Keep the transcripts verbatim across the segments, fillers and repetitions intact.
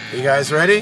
You guys ready?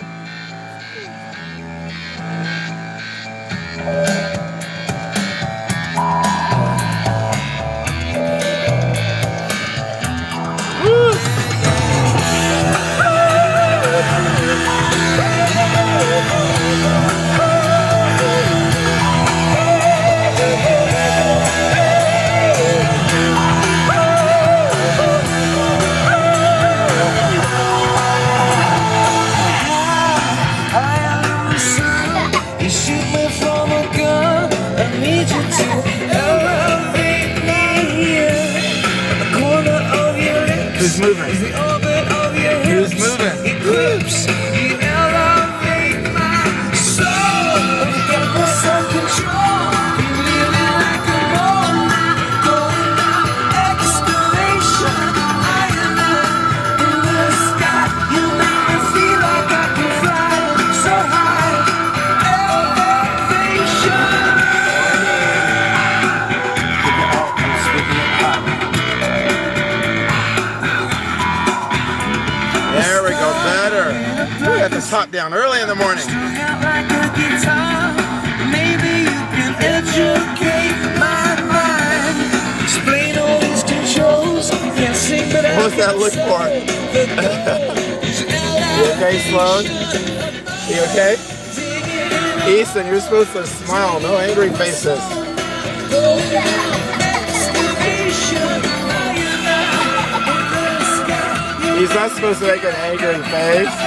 Who's moving? Who's moving? Eclipse, you elevate my soul. You got no self-control. You living like a moment, going down excavation. I am up in the sky. You make me feel like I can fly so high. Elevation. There we go, better. We got the top down early in the morning. Like a guitar, maybe you can educate my mind. Explain all these controls. Can't sing, but What was that look for? You okay, Sloane? You okay? Eason, you're supposed to smile, no angry faces. He's not supposed to make an angry face.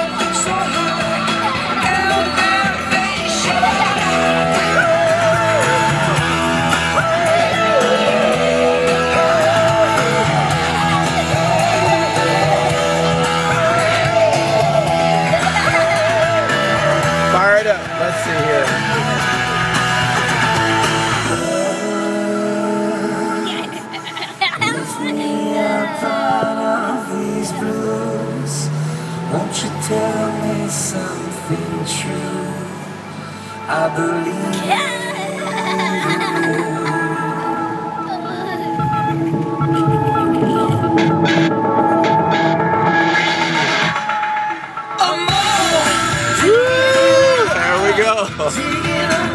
Fire it up. Let's see here. Won't you tell me something true? I believe There we go.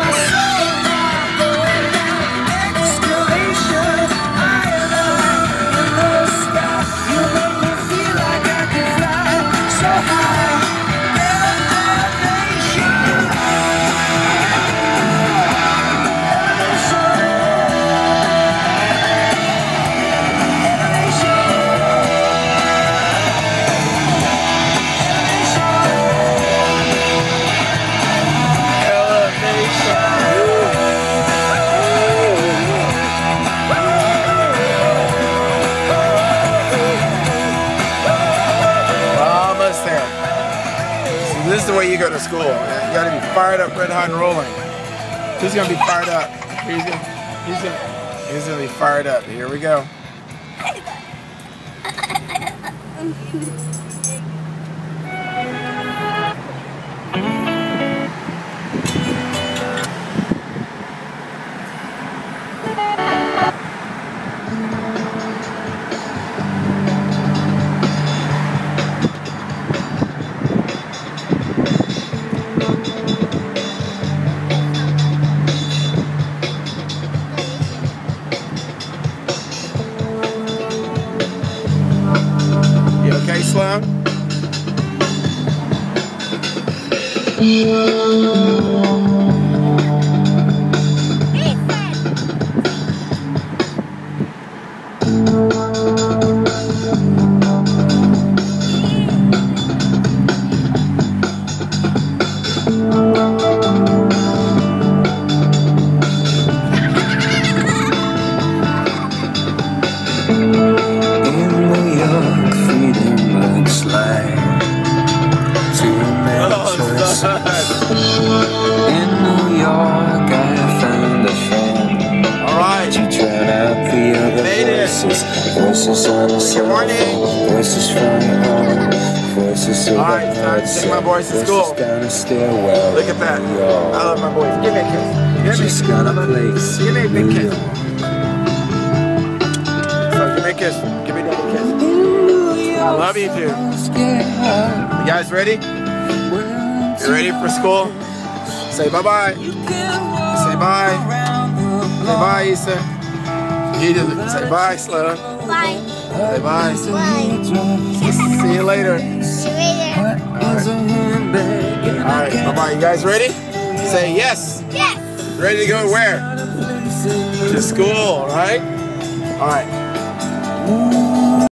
This is the way you go to school. Man. You gotta be fired up, red hot and rolling. Who's gonna be fired up? He's gonna, he's gonna, he's gonna be fired up. Here we go. You okay, Sloane? In New York, I found a friend. All right. You drown out the other voices. Voices on the cell phone. Voices from home. Voices of the All right, time to take my boys to school. Down a stairwell. Look at that. I love my boys. Give me a kiss. Give me Just got a place. Give me a big kiss. So give me a kiss. Give me a double kiss. In New York. love you too. You guys ready? You ready for school? Say bye-bye. Say bye. Say bye, Eason. You just say bye, Sloane. Bye. Say bye. Bye. See you later. See you later. Alright, bye-bye. You guys ready? Say yes. Yes. Ready to go where? To school, right? Alright.